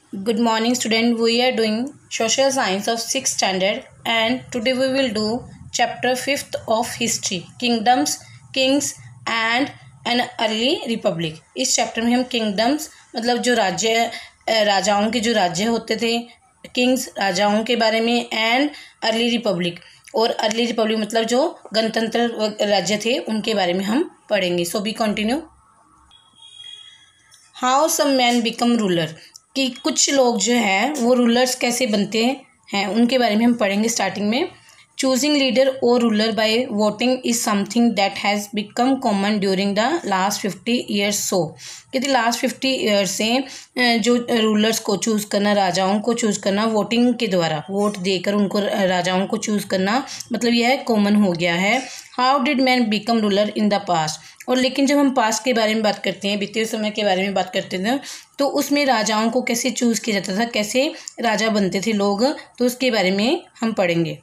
Good morning, student. We are doing social science of 6th standard, and today we will do chapter 5th of history, kingdoms, kings and an early republic. इस chapter में हम kingdoms मतलब जो राज्य राजाओं के जो राज्य होते थे, किंग्स राजाओं के बारे में, एंड अर्ली रिपब्लिक और अर्ली रिपब्लिक मतलब जो गणतंत्र राज्य थे उनके बारे में हम पढ़ेंगे. So be continue. How some man become ruler, कि कुछ लोग जो है वो रूलर्स कैसे बनते हैं उनके बारे में हम पढ़ेंगे. स्टार्टिंग में चूजिंग लीडर और ruler by voting is something that has become common during the last 50 years. So कहते लास्ट 50 ईयर्स से जो रूलर्स को चूज़ करना, राजाओं को चूज़ करना वोटिंग के द्वारा, वोट देकर उनको राजाओं को चूज़ करना, मतलब यह कॉमन हो गया है. How did man become ruler in the past. और लेकिन जब हम पास्ट के बारे में बात करते हैं, बीते समय के बारे में बात करते थे, तो उसमें राजाओं को कैसे चूज़ किया जाता था, कैसे राजा बनते थे लोग, तो उसके बारे में हम पढ़ेंगे.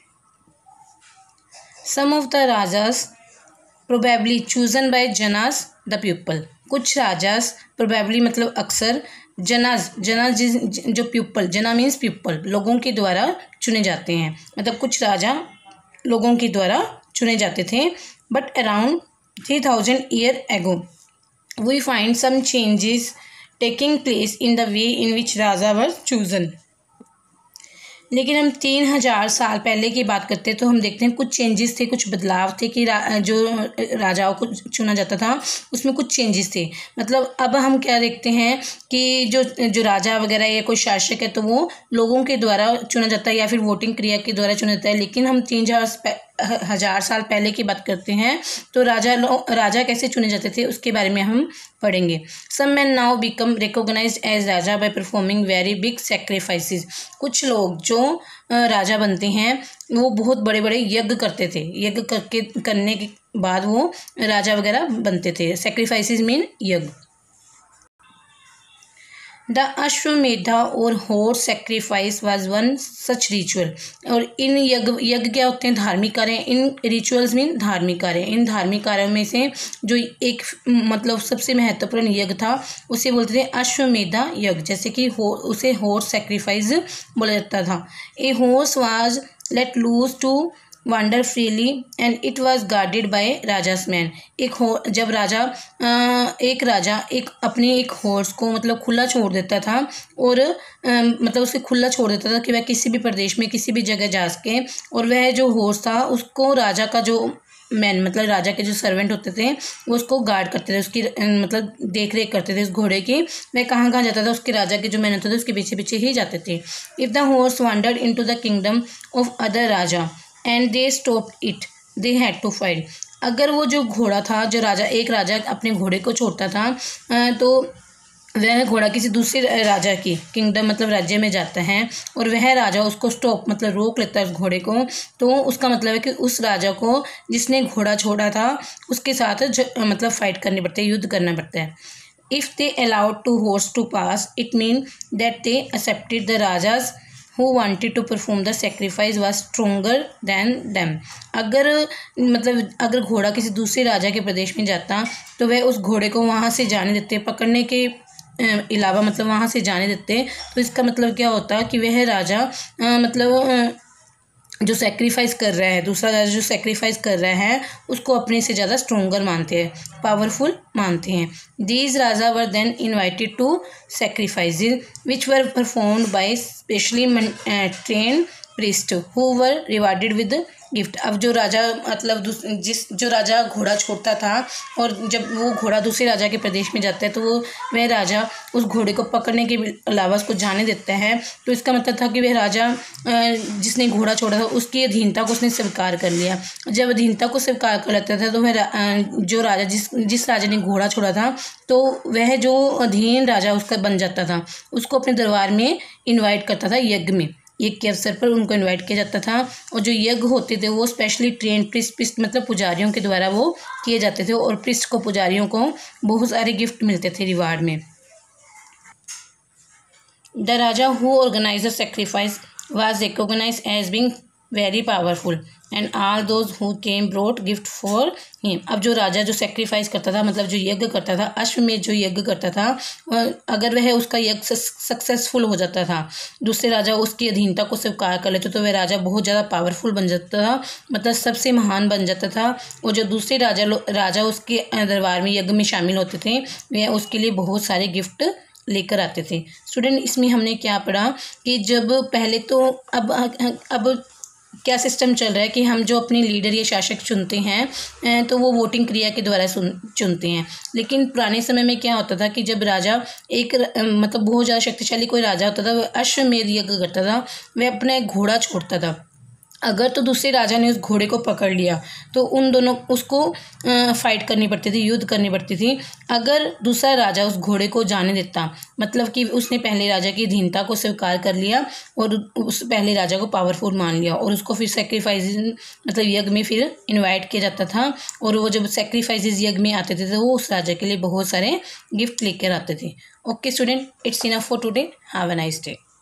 Some of the rajas probably chosen by janas the people. कुछ राजास प्रोबेबली मतलब अक्सर, जनास जो पीपल, जना मीन्स पीपल, लोगों के द्वारा चुने जाते हैं. मतलब कुछ राजा लोगों के द्वारा चुने जाते थे. But around 3000 years ago we find some changes taking place in the way in which raja were chosen. लेकिन हम 3000 साल पहले की बात करते हैं तो हम देखते हैं कुछ चेंजेस थे, कुछ बदलाव थे कि जो राजाओं को चुना जाता था उसमें कुछ चेंजेस थे. मतलब अब हम क्या देखते हैं कि जो राजा वगैरह या कोई शासक है तो वो लोगों के द्वारा चुना जाता है या फिर वोटिंग क्रिया के द्वारा चुना जाता है. लेकिन हम 3000 साल पहले की बात करते हैं तो राजा कैसे चुने जाते थे उसके बारे में हम पढ़ेंगे. Some man now become recognised as raja by performing very big sacrifices. कुछ लोग जो राजा बनते हैं वो बहुत बड़े बड़े यज्ञ करते थे. यज्ञ करने के बाद वो राजा वगैरह बनते थे. Sacrifices mean yajna. The ashvamedha और horse sacrifice was one such ritual. और इन यज्ञ क्या होते हैं? धार्मिक कार्य. इन रिचुअल्स मीन धार्मिक कार्य. इन धार्मिक कार्यों में से जो एक मतलब सबसे महत्वपूर्ण यज्ञ था उसे बोलते थे अश्वमेधा यज्ञ. जैसे कि उसे हॉर्स सेक्रीफाइस बोला जाता था. A horse was let loose to wander freely and it was guarded by raja's men. जब एक राजा अपने एक हॉर्स को मतलब खुला छोड़ देता था और मतलब उसे खुला छोड़ देता था कि वह किसी भी प्रदेश में किसी भी जगह जा सके. और वह जो हॉर्स था उसको राजा का जो मैन मतलब राजा के जो सर्वेंट होते थे वो उसको गार्ड करते थे, उसकी मतलब देख रेख करते थे उस घोड़े की. वह कहाँ कहाँ जाता था उसके राजा के जो मैन होते थे उसके पीछे पीछे ही जाते थे. If the horse wandered into the kingdom of other raja and they stopped it they had to fight. अगर वो जो घोड़ा था, जो एक राजा अपने घोड़े को छोड़ता था तो वह घोड़ा किसी दूसरे राजा की किंगडम मतलब राज्य में जाता है और वह राजा उसको स्टॉप मतलब रोक लेता है उस घोड़े को, तो उसका मतलब है कि उस राजा को जिसने घोड़ा छोड़ा था उसके साथ मतलब फाइट करनी पड़ती है, युद्ध करना पड़ता है. If they allowed to horse to pass it mean that they accepted the raja's who wanted to perform the sacrifice was stronger than them. अगर घोड़ा किसी दूसरे राजा के प्रदेश में जाता तो वह उस घोड़े को वहाँ से जाने देते, पकड़ने के अलावा मतलब वहाँ से जाने देते. तो इसका मतलब क्या होता कि वह राजा मतलब जो सेक्रीफाइस कर रहा है, दूसरा राजा जो सेक्रीफाइस कर रहा है उसको अपने से ज़्यादा स्ट्रोंगर मानते हैं, पावरफुल मानते हैं. These raja were then invited to sacrifices which were performed by specially trained priest who were rewarded with gift. अब जो राजा मतलब जो राजा घोड़ा छोड़ता था और जब वो घोड़ा दूसरे राजा के प्रदेश में जाता है तो वह राजा उस घोड़े को पकड़ने के अलावा उसको जाने देता है. तो इसका मतलब था कि वह राजा जिसने घोड़ा छोड़ा था उसकी अधीनता को उसने स्वीकार कर लिया. जब अधीनता को स्वीकार कर लेता था तो वह जो राजा जिस राजा ने घोड़ा छोड़ा था तो वह जो अधीन राजा उसका बन जाता था उसको अपने दरबार में इन्वाइट करता था. यज्ञ के अवसर पर उनको इनवाइट किया जाता था. और जो यज्ञ होते थे वो स्पेशली ट्रेन प्रिस्ट मतलब पुजारियों के द्वारा वो किए जाते थे और प्रिस्ट को पुजारियों को बहुत सारे गिफ्ट मिलते थे रिवार्ड में. The raja who organise the sacrifice was recognised as being very powerful and all those who came brought gift for him. अब जो राजा जो सेक्रीफाइस करता था, मतलब जो यज्ञ करता था, अश्वमेध जो यज्ञ करता था, अगर वह उसका यज्ञ सक्सेसफुल हो जाता था, दूसरे राजा उसकी अधीनता को स्वीकार कर लेते तो वह राजा बहुत ज़्यादा पावरफुल बन जाता था, मतलब सबसे महान बन जाता था। और जो दूसरे राजा उसके दरबार में यज्ञ में शामिल होते थे वह उसके लिए बहुत सारे गिफ्ट लेकर आते थे। स्टूडेंट, इसमें हमने क्या पढ़ा कि जब पहले तो अब क्या सिस्टम चल रहा है कि हम जो अपने लीडर या शासक चुनते हैं तो वो वोटिंग क्रिया के द्वारा चुनते हैं। लेकिन पुराने समय में क्या होता था कि जब राजा मतलब बहुत ज़्यादा शक्तिशाली कोई राजा होता था, वह अश्वमेध यज्ञ करता था, वह अपना एक घोड़ा छोड़ता था। अगर तो दूसरे राजा ने उस घोड़े को पकड़ लिया तो उन दोनों उसको फाइट करनी पड़ती थी, युद्ध करनी पड़ती थी। अगर दूसरा राजा उस घोड़े को जाने देता, मतलब कि उसने पहले राजा की अधीनता को स्वीकार कर लिया और उस पहले राजा को पावरफुल मान लिया और उसको फिर सेक्रीफाइस मतलब यज्ञ में फिर इनवाइट किया जाता था। और वो जब सेक्रीफाइसेस यज्ञ में आते थे तो वो उस राजा के लिए बहुत सारे गिफ्ट लेकर आते थे। Okay student, it's enough for today. Have a nice day.